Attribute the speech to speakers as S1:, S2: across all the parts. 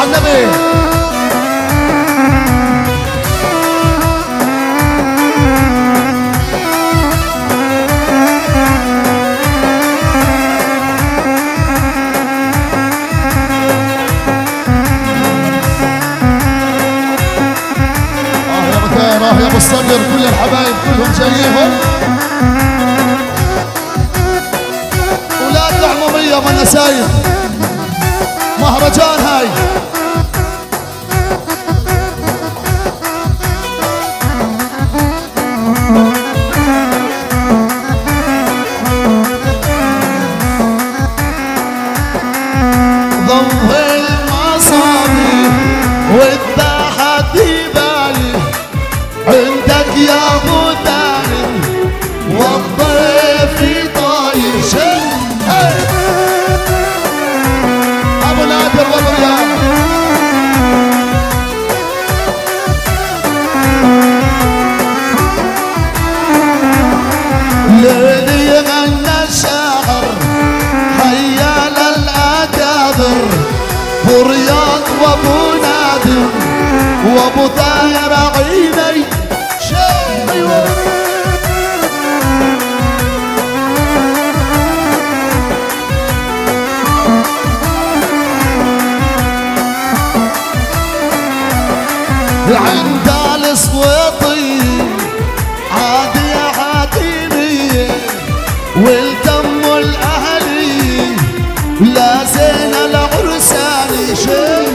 S1: النبي. يا ابو الصقر كل الحبايب كلهم جايين. ولاد العموميه من نسايب مهرجان هاي. ضوء المصابيح والذاحة بالي عندك يا ابو دايم والضيف طايش. ابو نادر والرياض ليلي غنى الشاعر حيال الاكابر ابو رياض وابو نادر وابو طاير عيني. أيوة. عند الصويطي عادي عاديني والدم الاهلي لا زين العرساني شيء.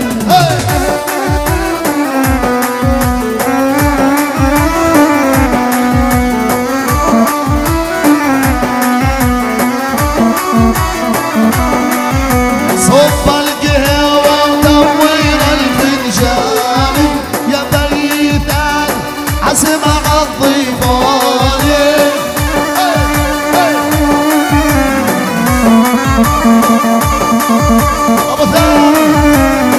S1: صب القهوة ودور الفنجان يا بيتان عزمة عالضيفان. أبو ثاني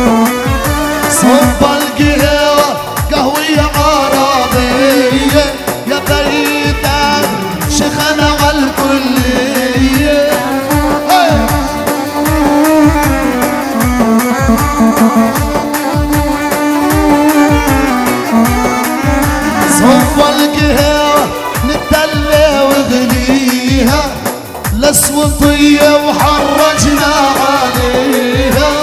S1: صب القهوة قهوية عربية يا بيتان شيخنا عالكلية. صب القهوة نتدلى وغليها لسوطية وحرجنا عليها.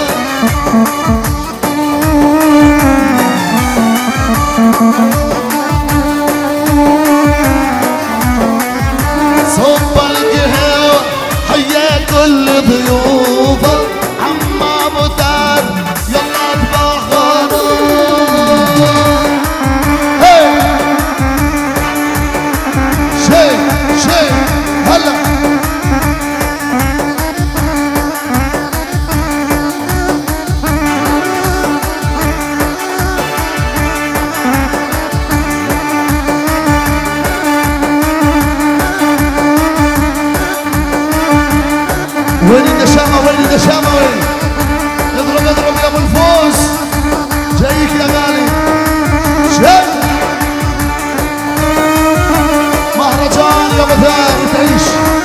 S1: صب القهوة حيا كل ضيوفه عم ابو تاب يلا تبخروا. شي هلا وين النشامة وين النشامة وين؟ اضرب اضرب يا ابو الفوز جايك يا غالي. شي مهرجان يا ابو ثاني تعيش.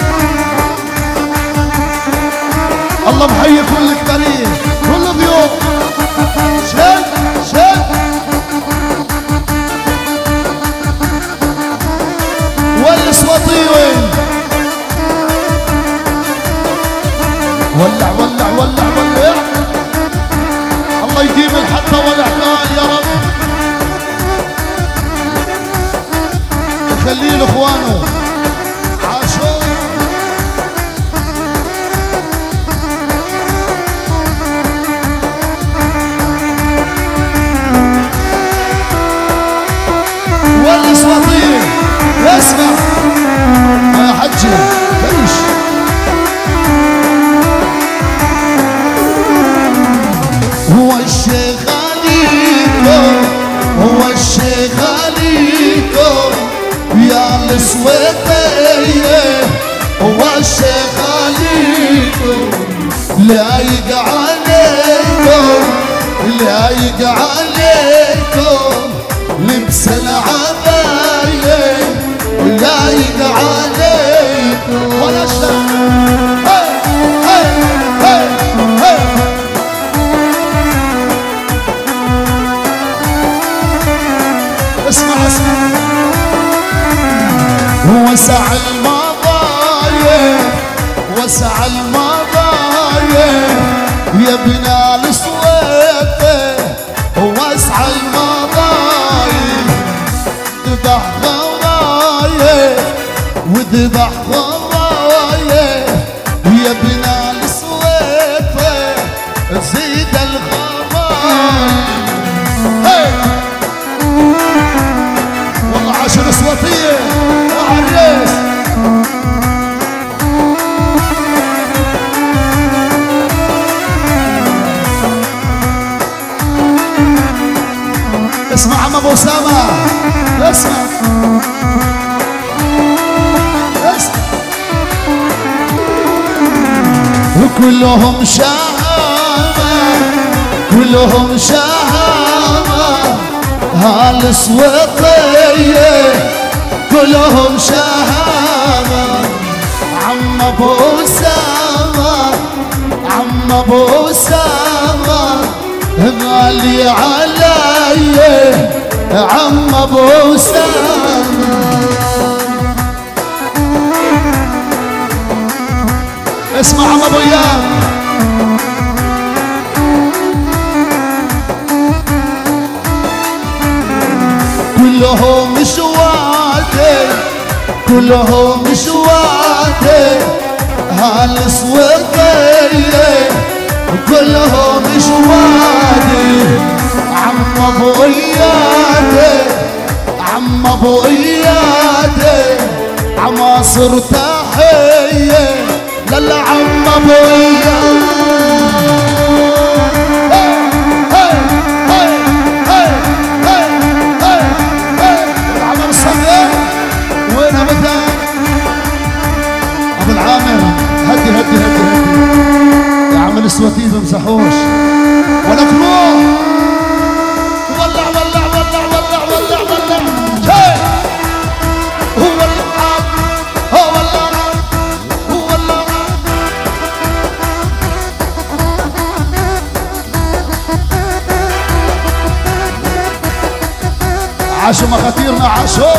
S1: الله محيي كل كبير كل ضيوف. شد شد والاسوطي وين؟ ولع ولع ولع ولع. الله يديم الحبة والإحلال يا رب يخليه لاخوانه. عاشور والاسوطي اسمع يا حجي تعيش. هو الشيخ عليكم هو الشيخ عليكم يا السويطية هو الشيخ عليكم لايق عليكم لايق عليكم لبس العباية لايق عليكم ولا شيء. وسع المضايق وسع المضايق يا بنا الصويت وسع المضايق ذبح غرايب وذبح غرايب يا بنا الصويت زيد الغرايب والله عشر صوتيه وعريس اسمع عم ابو اسامه اسمع وكلهم شهامه كلهم شهامه هالصوتيه كلهم شهامه عم ابو اسامه عم ابو اسامه غالي علي عم ابو اسامه اسمع عم ابو ايام كلهم شواتي كلهم شواتي هالصوتيه كلهم شوادي عم ابو ايادي عم ابو ايادي عماصر تحيه للا عم ابو ايادي العمر الصغير وين ابدا ابو العامر هدي هدي هدي هدي عمل السواتيف بمسحوش ولا فروح ولع ولع ولع ولع ولع ولع شيء هو ولع هو ولع هو ولع عاشوا مخاطيرنا عاشوا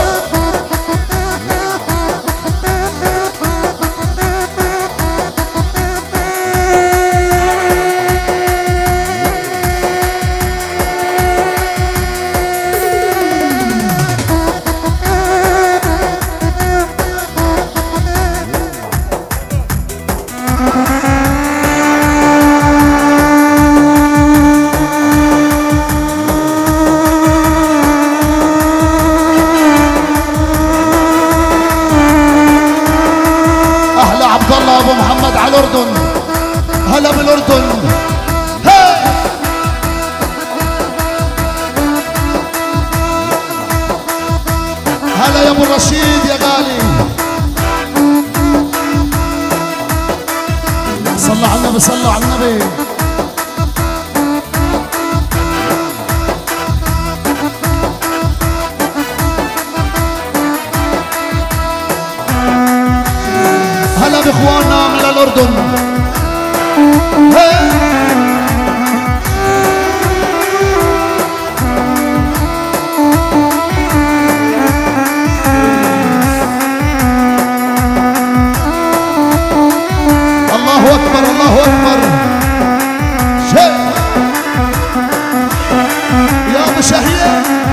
S1: ابو محمد على الاردن هلا بالاردن هلا يا ابو رشيد يا غالي صلوا على النبي صلوا على النبي هلا باخواننا من الاردن الله اكبر الله اكبر شيء يا ابو شهيه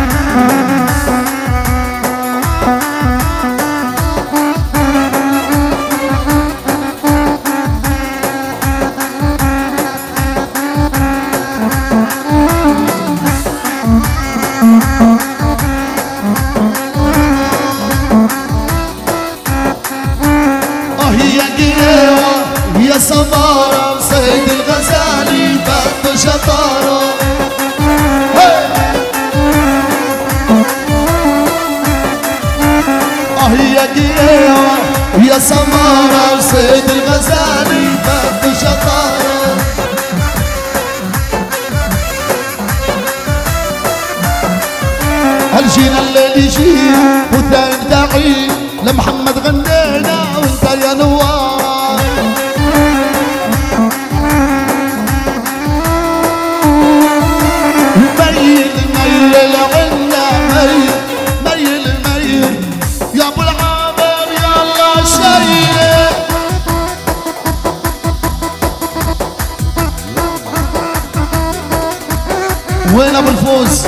S1: يا سمارة سيد الغزالي بد شطارة يا قيوة يا سمارة سيد الغزالي بد شطارة هل جينا الليل يجي وتدعي لمحمد غنينا وانت يا نوار ميل العنا ميل ميل ميل يا ابو العامر وين ابو الفوز؟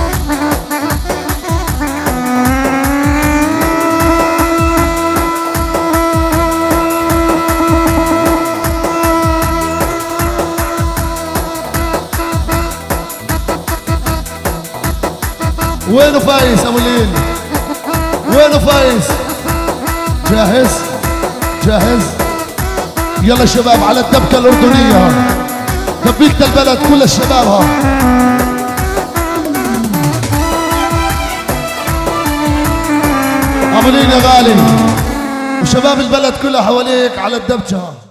S1: وينه فايز ابو الليل؟ وينه فايز؟ جاهز؟ جاهز؟ يلا شباب على الدبكة الأردنية، دبيكة البلد كل الشباب ها. ابو الليل يا غالي وشباب البلد كلها حواليك على الدبكة.